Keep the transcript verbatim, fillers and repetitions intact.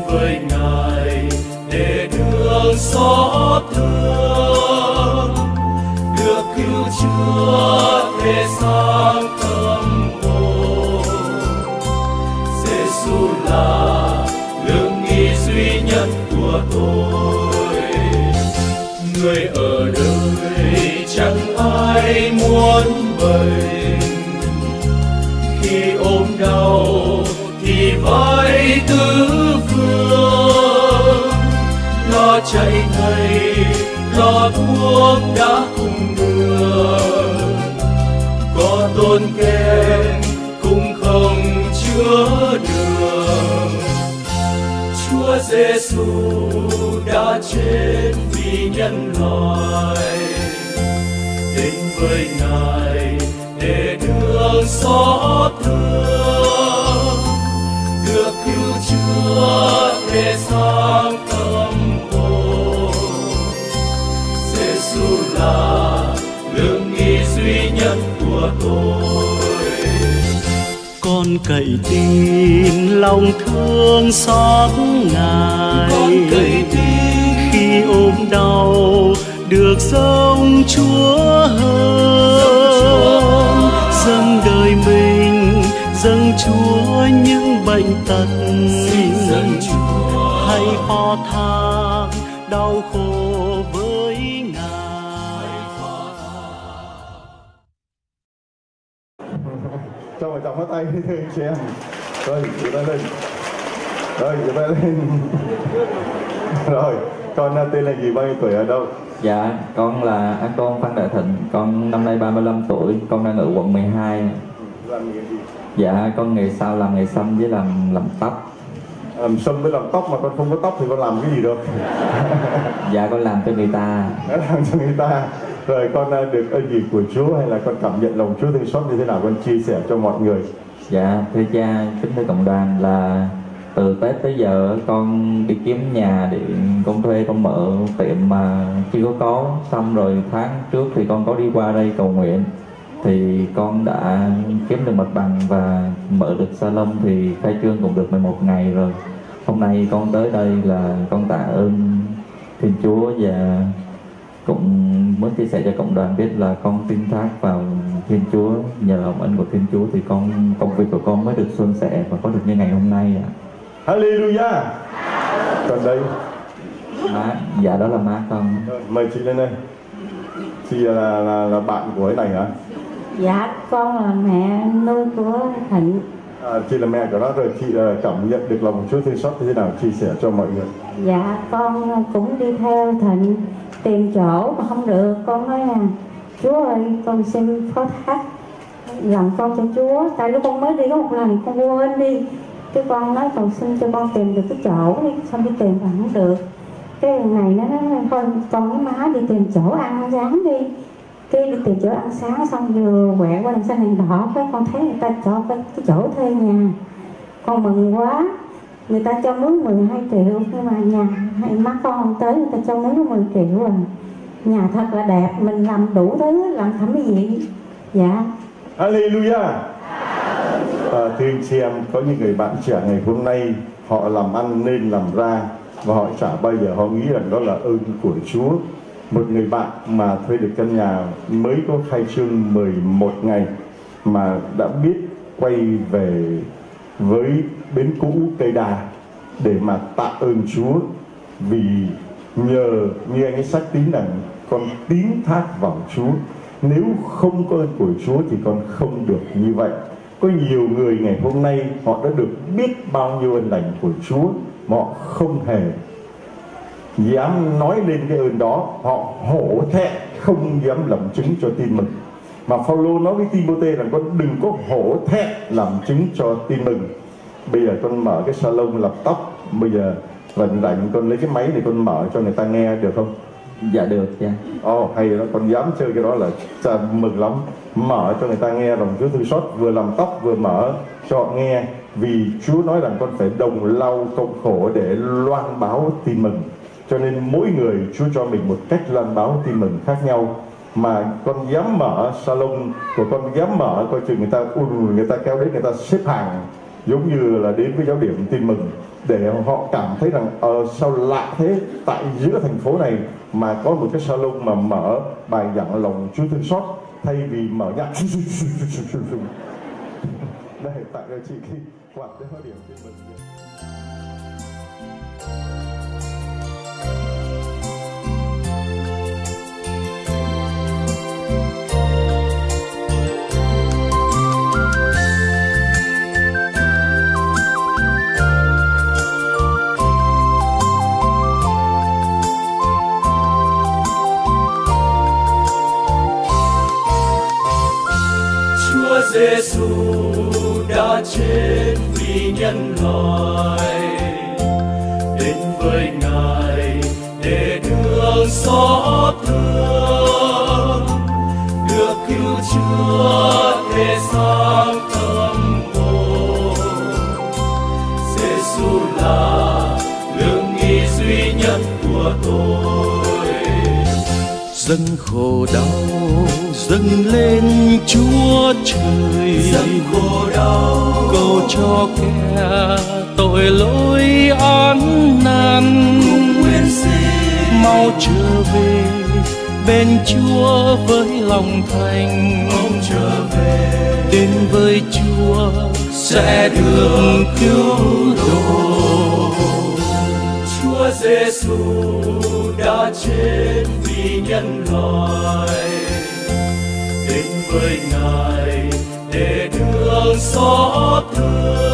với Ngài để được xót thương, được cứu chữa thể xác tâm hồn. Giêsu là lương nghi duy nhất của tôi. Người ở đời chẳng ai muốn bệnh, khi ốm đau thì vai tứ phương, lo chạy thầy lo thuốc đã cùng đường, có tốn kém cũng không chữa được. Chúa Giêsu đã chết vì nhân loại, đến với Ngài để được xót thương, được cứu chữa thể xác tâm hồn. Giêsu là lương nghi duy nhất của tôi. Con cậy tin lòng thương xót Ngài, con cậy tin khi ốm đau được dâng Chúa hơn, dâng đời mình, dâng Chúa những bệnh tật, dâng Chúa hay ho than đau khổ với Ngài. Cho một chồng bắt tay thưa anh chị em. Rồi, giơ tay lên. Rồi, giơ tay lên. Rồi, con tên là gì, bao nhiêu tuổi, ở đâu? Dạ, con là à, con Phan Đại Thịnh, con năm nay ba mươi lăm tuổi, con đang ở quận mười hai. Làm nghề gì? Dạ, con nghề sao làm nghề xăm với làm làm tóc. Làm xăm với làm tóc, mà con không có tóc thì con làm cái gì được? Dạ, con làm cho người ta. Đã làm cho người ta. Rồi con được ơn gì của Chúa, hay là con cảm nhận lòng Chúa thương xót như thế nào, con chia sẻ cho mọi người? Dạ, thưa cha, kính thưa cộng đoàn, là từ Tết tới giờ con đi kiếm nhà để con thuê, con mở tiệm mà chưa có có. Xong rồi tháng trước thì con có đi qua đây cầu nguyện, thì con đã kiếm được mặt bằng và mở được salon, thì khai trương cũng được mười một ngày rồi. Hôm nay con tới đây là con tạ ơn Thiên Chúa, và cũng muốn chia sẻ cho cộng đoàn biết là con tin thác vào Thiên Chúa. Nhờ lòng ân của Thiên Chúa thì con công việc của con mới được suôn sẻ và có được như ngày hôm nay ạ. Hallelujah. Còn đây Má, dạ đó là má con. Rồi, mời chị lên đây. Chị là, là, là bạn của cái này hả? Dạ, con là mẹ nuôi của Thịnh. À, chị là mẹ của nó, rồi chị là cảm nhận được lòng Chúa thương xót như thế nào, chia sẻ cho mọi người. Dạ, con cũng đi theo Thịnh tìm chỗ mà không được. Con nói là Chúa ơi, con xin phó thác lòng con cho Chúa. Tại lúc con mới đi có một lần con quên đi, cái con nói cầu xin cho con tìm được cái chỗ đi. Xong đi tìm mà không được. Cái này nó nói thôi con với má đi tìm chỗ ăn sáng đi. Cái đi tìm chỗ ăn sáng xong vừa quẹo qua đằng xanh đèn đỏ, cái con thấy người ta cho cái, cái chỗ thuê nhà. Con mừng quá. Người ta cho mướn mười hai triệu, nhưng mà nhà hay má con không tới, người ta cho mướn có mười triệu à. Nhà thật là đẹp, mình làm đủ thứ, làm thẩm mỹ viện. Dạ. Hallelujah. À, thưa anh chị em, có những người bạn trẻ ngày hôm nay họ làm ăn nên làm ra, và họ chả bao giờ họ nghĩ rằng đó là ơn của Chúa. Một người bạn mà thuê được căn nhà mới có khai trương mười một ngày mà đã biết quay về với bến cũ Cây Đà để mà tạ ơn Chúa, vì nhờ như anh ấy sách tín rằng con tín thác vào Chúa, nếu không có ơn của Chúa thì con không được như vậy. Có nhiều người ngày hôm nay họ đã được biết bao nhiêu ơn lành của Chúa mà họ không hề dám nói lên cái ơn đó, họ hổ thẹn không dám làm chứng cho tin mừng. Mà Phaolô nói với Timôthê rằng con đừng có hổ thẹn làm chứng cho tin mừng. Bây giờ con mở cái salon làm tóc, bây giờ rảnh rảnh con lấy cái máy để con mở cho người ta nghe được không? Dạ được cha. Ồ oh, hay đó, con dám chơi cái đó là cha mừng lắm. Mở cho người ta nghe lòng Chúa thương xót, vừa làm tóc vừa mở cho họ nghe, vì Chúa nói rằng con phải đồng lau cộng khổ để loan báo tin mừng. Cho nên mỗi người Chúa cho mình một cách loan báo tin mừng khác nhau. Mà con dám mở salon của con, dám mở coi chừng người ta ùn người ta kéo đến, người ta xếp hàng giống như là đến với giáo điểm tin mừng để họ cảm thấy rằng ờ, sao lạ thế, tại giữa thành phố này mà có một cái salon mà mở bài giảng lòng Chúa thương xót thay vì mở nhạc. Đây, tại cho chị khi quạt cái hơi điểm trên mình. Giêsu đã chết vì nhân loại, đến với Ngài để đường xót thương, được cứu chữa thể xác tâm hồn. Giêsu là lương nghi duy nhất của tôi. Dâng khổ đau dâng lên Chúa Trời, dâng khổ đau cầu cho kẻ tội lỗi án nan, nguyện xin mau trở về bên Chúa với lòng thành. ông trở về Đến với Chúa sẽ được cứu độ. Chúa Giêsu đã chết vì nhân loại, đến với Ngài để đường xót thương,